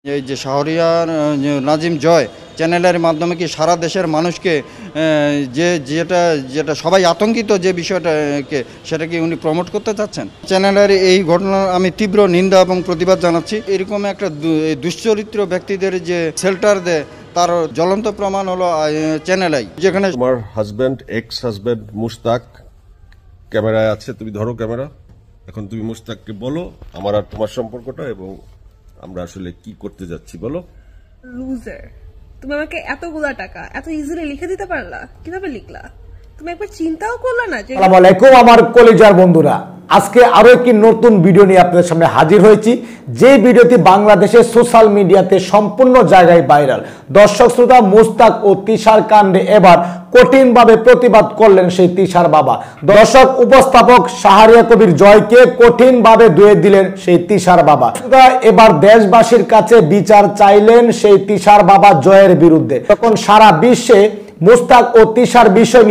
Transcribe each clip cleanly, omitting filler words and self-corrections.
এই যে শাহরিয়ার নাজিম জয় চ্যানেলের মাধ্যমে কি সারা দেশের মানুষকে যেটা যেটা সবাই আতঙ্কিত যে বিষয়টাকে সেটা কি উনি প্রমোট করতে চাচ্ছেন? চ্যানেলের এই ঘটনার আমি তীব্র নিন্দা এবং প্রতিবাদ জানাচ্ছি। এরকম একটা দুশ্চরিত্র ব্যক্তিদের যে শেল্টার দেয় তার জ্বলন্ত প্রমাণ হলো চ্যানেল আই, যেখানে তোমার হাজব্যান্ড এক্স হাজব্যান্ড মুশতাক ক্যামেরায় আছে। তুমি ধরো ক্যামেরা, এখন তুমি মুশতাককে বলো আমার আর তোমার সম্পর্কটা এবং আমরা আসলে কি করতে যাচ্ছি বলো। লুজার, তুমি আমাকে এতগুলা টাকা এত ইজিলি লিখে দিতে পারলা? কিভাবে লিখলা? তুমি একবার চিন্তাও করলা না যে? আসসালামু আলাইকুম আমার কলিজার বন্ধুরা, আজকে আরো একটি নতুন ভিডিও নিয়ে আপনাদের সামনে হাজির হয়েছি। যে ভিডিওটি বাংলাদেশের সোশ্যাল মিডিয়াতে সম্পূর্ণ জায়গায় ভাইরাল। দর্শক শ্রোতা, মুশতাক ও তিশার কাণ্ডে এবার কঠিনভাবে প্রতিবাদ করলেন সেই তিশার বাবা। দর্শক উপস্থাপক শাহরিয়া কবির জয়কে কঠিনভাবে ধুয়ে দিলেন সেই তিশার বাবা। এবার দেশবাসীর কাছে বিচার চাইলেন সেই তিশার বাবা জয়ের বিরুদ্ধে। তখন সারা বিশ্বে মুশতাক ও তিশার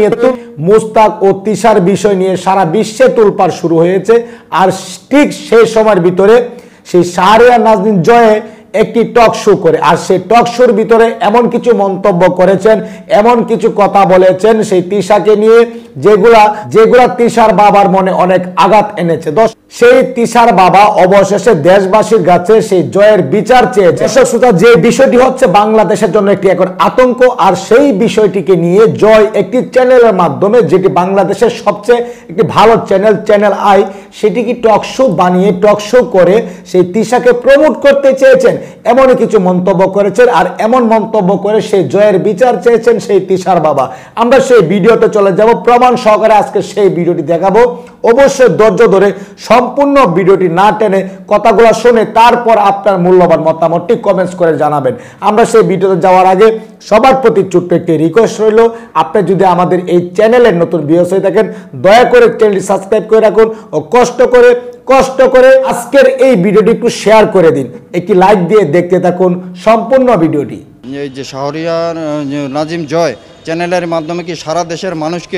বিষয় নিয়ে সারা বিশ্বে তোলপাড় শুরু হয়েছে। আর ঠিক সেই সময়ের ভিতরে সেই শাহরিয়ার নাজিম জয়ে একটি টক শো করে, আর সেই টক শোর ভিতরে এমন কিছু মন্তব্য করেছেন, এমন কিছু কথা বলেছেন সেই তিশাকে নিয়ে যেগুলা তিশার বাবার মনে অনেক আঘাত এনেছে। সেই তিশার বাবা অবশেষে দেশবাসীর কাছে সেই জয়ের বিচার চেয়েছে। যে বিষয়টি হচ্ছে বাংলাদেশের জন্য একটি এখন আতঙ্ক, আর সেই বিষয়টিকে নিয়ে জয় একটি চ্যানেলের মাধ্যমে, যেটি বাংলাদেশের সবচেয়ে একটি ভালো চ্যানেল আই, সেটিকে টক শো বানিয়ে টক শো করে সেই তিশাকে প্রমোট করতে চেয়েছেন, এমনই কিছু মন্তব্য করেছেন। আর এমন মন্তব্য করে সেই জয়ের বিচার চেয়েছেন সেই তিশার বাবা। আমরা সেই ভিডিওতে চলে যাব, প্রমাণ সহকারে আজকে সেই ভিডিওটি দেখাবো। অবশ্যই ধৈর্য ধরে সম্পূর্ণ ভিডিওটি না টেনে কথাগুলো শুনে তারপর আপনার মূল্যবান মতামতটি কমেন্টস করে জানাবেন। আমরা সেই ভিডিওতে যাওয়ার আগে সবার প্রতি ছোট্ট একটি রিকোয়েস্ট রইল, আপনি যদি আমাদের এই চ্যানেলের নতুন ভিউয়ার্স হয়ে থাকেন দয়া করে চ্যানেলটি সাবস্ক্রাইব করে রাখুন ও কষ্ট করে আজকের এই ভিডিওটি একটু শেয়ার করে দিন, একটি লাইক দিয়ে দেখতে থাকুন সম্পূর্ণ ভিডিওটি। এই যে শাহরিয়ার নাজিম জয় চ্যানেলের মাধ্যমে কি সারা দেশের মানুষকে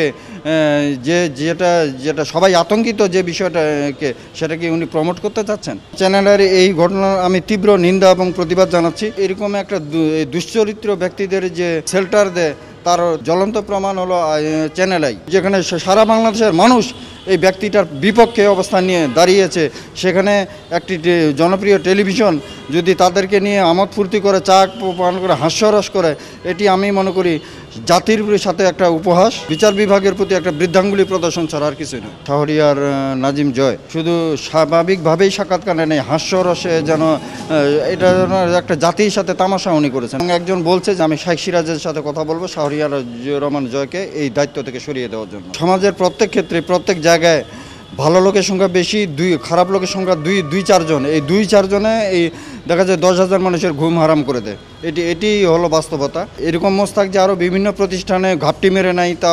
যেটা যেটা সবাই আতঙ্কিত যে বিষয়টাকে সেটা কি উনি প্রমোট করতে চাচ্ছেন? চ্যানেলের এই ঘটনার আমি তীব্র নিন্দা এবং প্রতিবাদ জানাচ্ছি। এরকম একটা দুশ্চরিত্র ব্যক্তিদের যে শেল্টার দেয় তার জ্বলন্ত প্রমাণ হলো চ্যানেল আই, যেখানে সারা বাংলাদেশের মানুষ এই ব্যক্তিটার বিপক্ষে অবস্থান নিয়ে দাঁড়িয়েছে। সেখানে একটি জনপ্রিয় টেলিভিশন যদি তাদেরকে নিয়ে আমোদ ফুর্তি করে, চা পান করে, হাস্যরস করে, এটি আমি মনে করি জাতির সাথে একটা উপহাস, বিচার বিভাগের প্রতি একটা বৃদ্ধাঙ্গুলি প্রদর্শন ছাড়া আর কিছু নয়। শাহরিয়ার নাজিম জয় শুধু স্বাভাবিকভাবেই সাক্ষাৎকারে নেই, হাস্যরসে যেন এটা একটা জাতির সাথে তামাশা উনি করেছেন। একজন বলছে যে আমি শেখ সিরাজের সাথে কথা বলবো শাহরিয়ার রহমান জয়কে এই দায়িত্ব থেকে সরিয়ে দেওয়ার জন্য। সমাজের প্রত্যেক ক্ষেত্রে প্রত্যেক জায়গায় ভালো লোকের সংখ্যা বেশি, খারাপ লোকের সংখ্যা দুই চারজন। এই 2-4 জনে এই দেখা যায় 10,000 মানুষের ঘুম হারাম করে দেয়। এটি হলো বাস্তবতা। এরকম মোস্তাক যে আরও বিভিন্ন প্রতিষ্ঠানে ঘাপটি মেরে নাই তা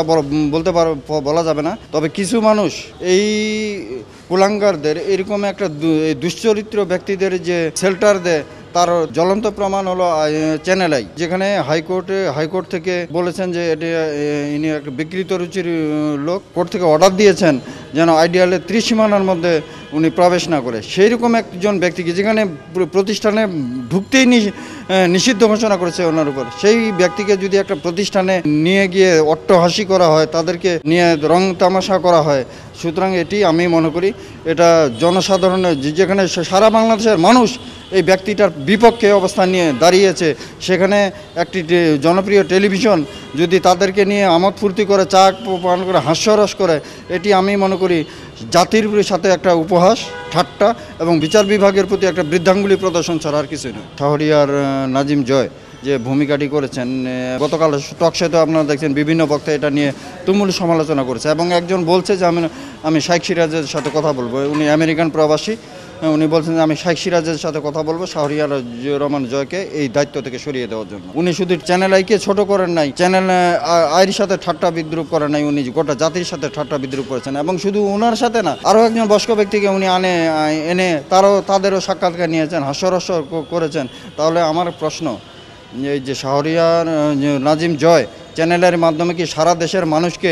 বলা যাবে না, তবে কিছু মানুষ এই কুলাঙ্গারদের এরকম একটা দুশ্চরিত্র ব্যক্তিদের যে শেল্টার দেয় তার জ্বলন্ত প্রমাণ হলো চ্যানেল আই, যেখানে হাইকোর্ট থেকে বলেছেন যে এটি ইনি একটা বিকৃত রুচির লোক, কোর্ট থেকে অর্ডার দিয়েছেন যেন আইডিয়ালের ত্রিসীমানার মধ্যে উনি প্রবেশ না করে। সেই রকম একজন ব্যক্তিকে যেখানে প্রতিষ্ঠানে ঢুকতেই নিষিদ্ধ ঘোষণা করেছে ওনার উপর, সেই ব্যক্তিকে যদি একটা প্রতিষ্ঠানে নিয়ে গিয়ে অট্টহাসি করা হয়, তাদেরকে নিয়ে রং তামাশা করা হয়, সুতরাং এটি আমি মনে করি এটা জনসাধারণের, যেখানে সারা বাংলাদেশের মানুষ এই ব্যক্তিটার বিপক্ষে অবস্থান নিয়ে দাঁড়িয়েছে, সেখানে একটি জনপ্রিয় টেলিভিশন যদি তাদেরকে নিয়ে আমোদ ফুর্তি করে, চা পান করে, হাস্যরস করে, এটি আমি মনে করি জাতির সাথে একটা উপহাস, ঠাট্টা এবং বিচার বিভাগের প্রতি একটা বৃদ্ধাঙ্গুলি প্রদর্শন ছাড়া আর কিছুই নয়। শাহরিয়ার নাজিম জয় যে ভূমিকাটি করেছেন, গতকাল টক শোতে আপনারা দেখছেন বিভিন্ন বক্তা এটা নিয়ে তুমুল সমালোচনা করেছে এবং একজন বলছে যে আমি শেখ সিরাজের সাথে কথা বলবো। উনি আমেরিকান প্রবাসী, উনি বলছেন যে আমি শেখ সিরাজের সাথে কথা বলবো শাহরিয়ার রহমান জয়কে এই দায়িত্ব থেকে সরিয়ে দেওয়ার জন্য। উনি শুধু চ্যানেল আইকে ছোট করেন নাই, চ্যানেল আইয়ের সাথে ঠাট্টা বিদ্রুপ করেন নাই, উনি গোটা জাতির সাথে ঠাট্টা বিদ্রুপ করেছেন। এবং শুধু ওনার সাথে না, আরও একজন বয়স্ক ব্যক্তিকে উনি এনে তাদেরও সাক্ষাৎকার নিয়েছেন, হাস্যরস করেছেন। তাহলে আমার প্রশ্ন, এই যে শাহরিয়ার নাজিম জয় চ্যানেলের মাধ্যমে কি সারা দেশের মানুষকে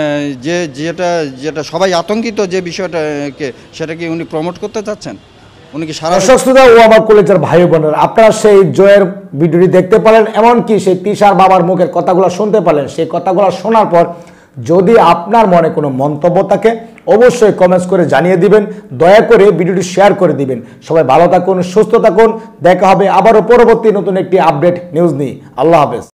যেটা সবাই আতঙ্কিত যে বিষয়টাকে সেটা কি উনি প্রমোট করতে চাচ্ছেন? উনি কি সারা দর্শক শ্রোতা ও আমার কলেজের ভাই বোনেরা, আপনারা সেই জয়ের ভিডিওটি দেখতে পেলেন, এমনকি সেই তিশার বাবার মুখের কথাগুলো শুনতে পেলেন। সেই কথাগুলো শোনার পর যদি আপনার মনে কোনো মন্তব্য থাকে অবশ্যই কমেন্টস করে জানিয়ে দিবেন, দয়া করে ভিডিওটি শেয়ার করে দিবেন। সবাই ভালো থাকুন, সুস্থ থাকুন, দেখা হবে আবারও পরবর্তী নতুন একটি আপডেট নিউজ নিয়ে। আল্লাহ হাফেজ।